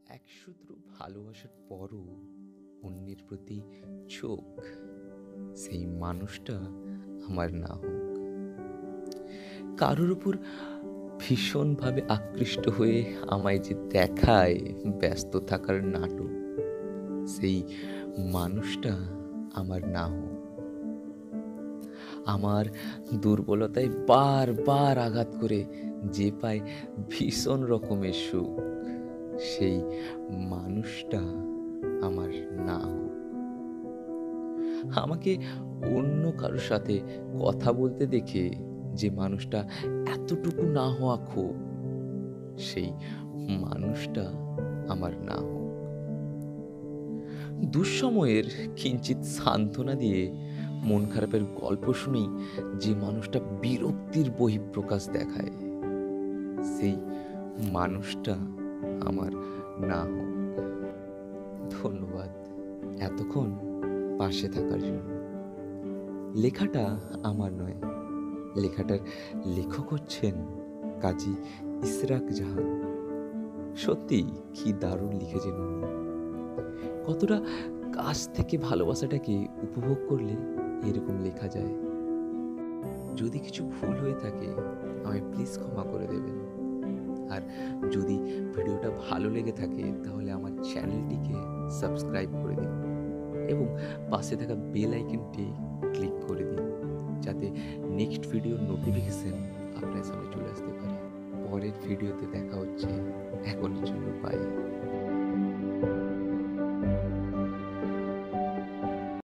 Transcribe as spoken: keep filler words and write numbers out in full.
এক সূত্র ভালোবাসার পরও অন্যের প্রতি চোখ, সেই মানুষটা আমার না হোক। কারোর উপর ভীষণভাবে আকৃষ্ট হয়ে আমায় যে দেখায় ব্যস্ত থাকার নাটক, সেই মানুষটা আমার না হোক। আমার দুর্বলতায় বারবার আঘাত করে যে পায় ভীষণ রকমের সুখ, সেই মানুষটা আমার না হোক। আমাকে অন্য কারোর সাথে কথা বলতে দেখে যে মানুষটা এতটুকু না হওয়া খুব, সেই মানুষটা আমার না হোক। দুঃসময়ের কিঞ্চিত সান্ত্বনা দিয়ে মন খারাপের গল্প শুনি যে মানুষটা বিরক্তির বহিঃপ্রকাশ দেখায়, সেই মানুষটা আমার না হোক। ধন্যবাদ এতক্ষণ পাশে থাকার জন্য। লেখাটা আমার নয়, লেখাটার লেখক হচ্ছেন কাজী ইশরাক জাহান। সত্যি কি দারুণ লিখেছেন উনি। কতটা কাছ থেকে ভালোবাসাটাকে উপভোগ করলে এরকম লেখা যায়। যদি কিছু ভুল হয়ে থাকে আমায় প্লিজ ক্ষমা করে দেবেন। আর যদি ভিডিওটা ভালো লেগে থাকে তাহলে আমার চ্যানেলটিকে সাবস্ক্রাইব করে দিন এবং পাশে থাকা বেল আইকনটি ক্লিক করে দিন, যাতে নেক্সট ভিডিওর নোটিফিকেশন আপনার সামনে চলে আসতে পারে। পরের ভিডিওতে দেখা হচ্ছে, এখনের জন্য বাই।